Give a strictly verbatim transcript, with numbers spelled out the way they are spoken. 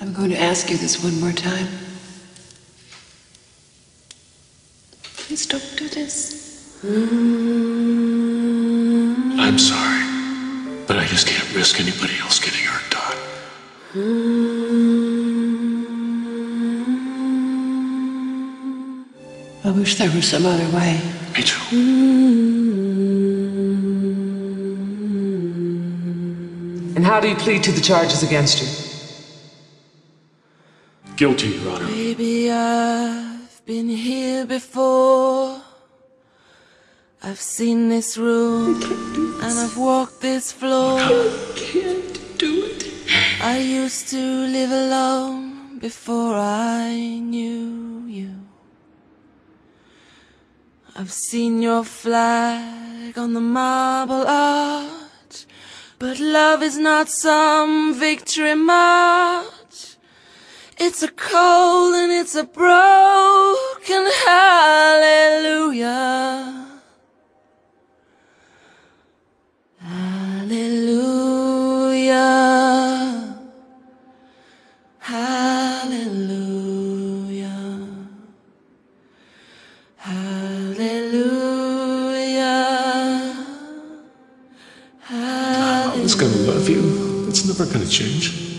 I'm going to ask you this one more time. Please don't do this. I'm sorry, but I just can't risk anybody else getting hurt, Todd. I wish there was some other way. Me too. And how do you plead to the charges against you? Guilty, Your Honor. Baby, I've been here before. I've seen this room, and I've walked this floor. I can't do it. I used to live alone before I knew you. I've seen your flag on the marble arch, but love is not some victory march. It's a cold and it's a broken hallelujah. Hallelujah. Hallelujah. Hallelujah. I'm always gonna love you. It's never gonna change.